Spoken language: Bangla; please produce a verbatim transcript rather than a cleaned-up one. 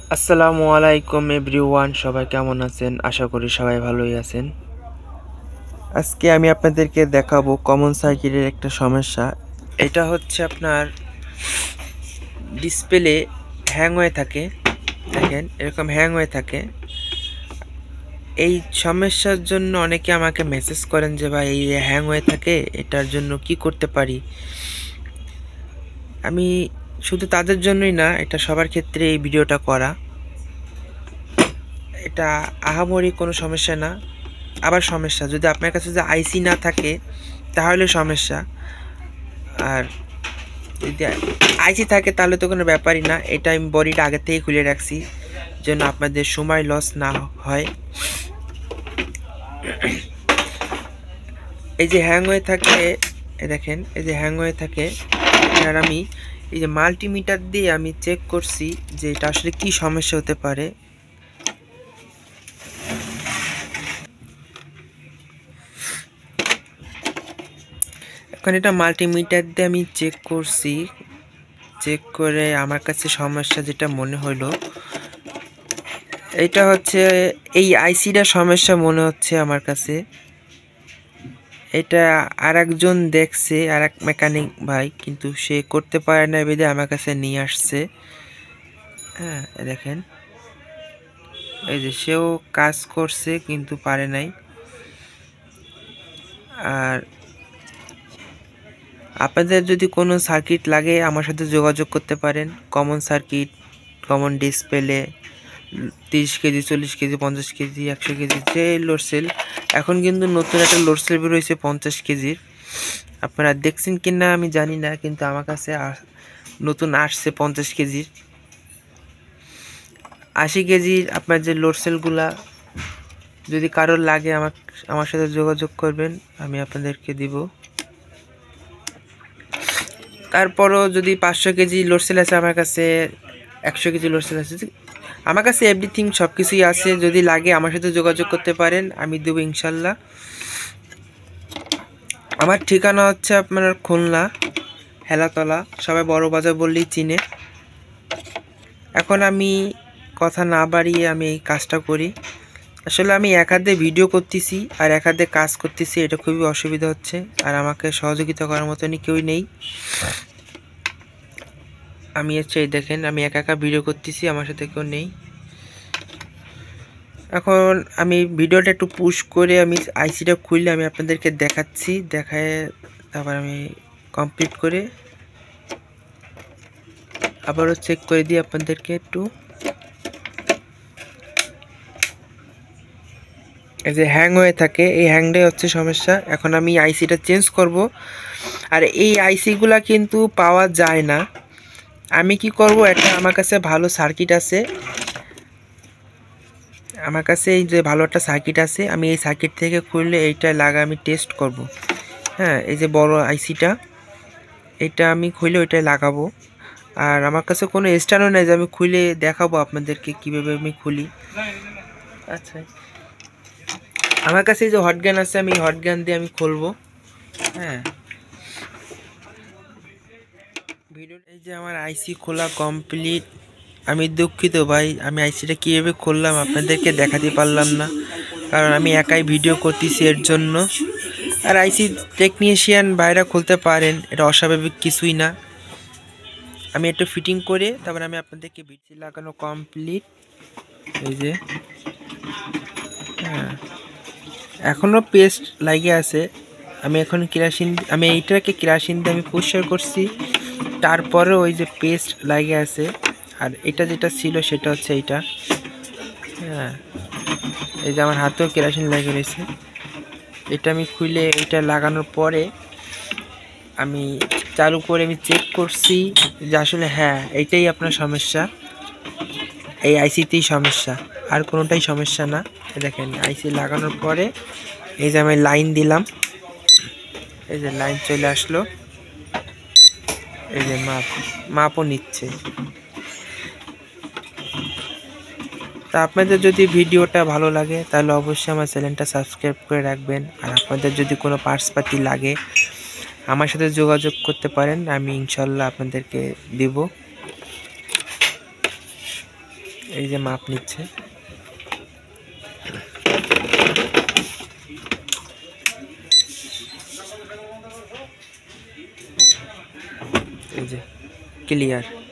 আসসালামু আলাইকুম এভরিওয়ান, সবাই কেমন আছেন? আশা করি সবাই ভালোই আছেন। আজকে আমি আপনাদেরকে দেখাবো কমন সার্কিটের একটা সমস্যা। এটা হচ্ছে আপনার ডিসপ্লে হ্যাং হয়ে থাকে। দেখেন এরকম হ্যাং হয়ে থাকে। এই সমস্যার জন্য অনেকে আমাকে মেসেজ করেন যে ভাই এই হ্যাং হয়ে থাকে, এটার জন্য কি করতে পারি। আমি শুধু তাদের জন্যই না, এটা সবার ক্ষেত্রে এই ভিডিওটা করা। এটা আহামরি কোনো সমস্যা না। আবার সমস্যা যদি আপনার কাছে যদি আইসি না থাকে তাহলে সমস্যা, আর যদি আইসি থাকে তাহলে তো কোনো ব্যাপারই না। এটা আমি বডিটা আগে থেকে খুলে রাখছি যেন আপনাদের সময় লস না হয়। এই যে হ্যাং হয়ে থাকে, দেখেন এই যে হ্যাং হয়ে থাকে, আর আমি এই যে মাল্টিমিটার দিয়ে আমি চেক করছি যে এটা আসলে কি সমস্যা হতে পারে। এখন এটা মাল্টিমিটার দিয়ে আমি চেক করছি, চেক করে আমার কাছে সমস্যা যেটা মনে হলো এটা হচ্ছে এই আইসিটা সমস্যা মনে হচ্ছে আমার কাছে। এটা আর একজন দেখছে, আর এক মেকানিক ভাই, কিন্তু সে করতে পারে না বেঁধে আমার কাছে নিয়ে আসছে। হ্যাঁ দেখেন এই যে সেও কাজ করছে কিন্তু পারে নাই। আর আপনাদের যদি কোনো সার্কিট লাগে আমার সাথে যোগাযোগ করতে পারেন। কমন সার্কিট, কমন ডিসপ্লে, তিরিশ কেজি, চল্লিশ কেজি, পঞ্চাশ কেজি, একশো কেজি, যে লোড সেল। এখন কিন্তু নতুন একটা লোড সেল বের হয়েছে পঞ্চাশ কেজির। আপনারা দেখছেন কি না আমি জানি না, কিন্তু আমার কাছে নতুন আসছে পঞ্চাশ কেজির। আশি কেজির আপনার যে লোড সেলগুলা যদি কারোর লাগে আমার আমার সাথে যোগাযোগ করবেন, আমি আপনাদেরকে দিব। তারপরও যদি পাঁচশো কেজি লোড সেল আছে আমার কাছে, একশো কেজি লোড সেল আছে, আমার কাছে এভরিথিং সব কিছুই আছে। যদি লাগে আমার সাথে যোগাযোগ করতে পারেন, আমি দেবো ইনশাল্লাহ। আমার ঠিকানা হচ্ছে আপনার খুলনা হেলাতলা, সবাই বড় বাজার বললেই চিনে। এখন আমি কথা না বাড়িয়ে আমি এই কাজটা করি। আসলে আমি এক হাতে ভিডিও করতেছি আর এক হাতে কাজ করতেছি, এটা খুবই অসুবিধা হচ্ছে। আর আমাকে সহযোগিতা করার মতনই কেউই নেই। আমি হচ্ছে এই দেখেন আমি একা একা ভিডিও করতেছি, আমার সাথে কেউ নেই। এখন আমি ভিডিওটা একটু পুশ করে আমি আইসিটা খুললে আমি আপনাদেরকে দেখাচ্ছি, দেখায় তারপর আমি কমপ্লিট করে আবারও চেক করে দিই আপনাদেরকে একটু। এই যে হ্যাং হয়ে থাকে, এই হ্যাংটাই হচ্ছে সমস্যা। এখন আমি আইসিটা চেঞ্জ করব। আর এই আইসিগুলা কিন্তু পাওয়া যায় না। আমি কি করব, একটা আমার কাছে ভালো সার্কিট আছে, আমার কাছে এই যে ভালো একটা সার্কিট আছে, আমি এই সার্কিট থেকে খুললে এইটা লাগা আমি টেস্ট করব। হ্যাঁ এই যে বড় আইসিটা, এটা আমি খুলে ওইটাই লাগাবো। আর আমার কাছে কোনো স্ট্যান্ডও নেই যে আমি খুলে দেখাবো আপনাদেরকে কীভাবে আমি খুলি। আচ্ছা, আমার কাছে এই যে হট গান আছে, আমি হট গান দিয়ে আমি খুলবো। হ্যাঁ ভিডিও, এই যে আমার আইসি খোলা কমপ্লিট। আমি দুঃখিত ভাই, আমি আইসিটা কীভাবে খুললাম আপনাদেরকে দেখাতে পারলাম না, কারণ আমি একাই ভিডিও করতেছি এর জন্য। আর আইসি টেকনিশিয়ান ভাইরা খুলতে পারেন, এটা অস্বাভাবিক কিছুই না। আমি একটু ফিটিং করে তারপরে আমি আপনাদেরকে বিটি লাগানো কমপ্লিট। এই যে হ্যাঁ এখনও পেস্ট লাগিয়ে আছে। আমি এখন কেরাসিন, আমি এইটাকে কেরাসিন দিয়ে আমি পরিষ্কার করছি, তারপরে ওই যে পেস্ট লাগিয়ে আছে। আর এটা যেটা ছিল সেটা হচ্ছে এইটা। হ্যাঁ এই যে আমার হাতেও কেরাসিন লাগিয়ে রয়েছে। এটা আমি খুলে এটা লাগানোর পরে আমি চালু করে আমি চেক করছি যে আসলে হ্যাঁ এইটাই আপনার সমস্যা, এই আইসিতেই সমস্যা, আর কোনোটাই সমস্যা না। দেখেন আইসি লাগানোর পরে এই যে আমি লাইন দিলাম, এই যে লাইন চলে আসলো, এই যে মাপ মাপও নিচ্ছে। তা আপনাদের যদি ভিডিওটা ভালো লাগে তাহলে অবশ্যই আমার চ্যানেলটা সাবস্ক্রাইব করে রাখবেন। আর আপনাদের যদি কোনো পার্টসপাতি লাগে আমার সাথে যোগাযোগ করতে পারেন, আমি ইনশাল্লাহ আপনাদেরকে দিব। এই যে মাপ নিচ্ছে। এই যে ক্লিয়ার।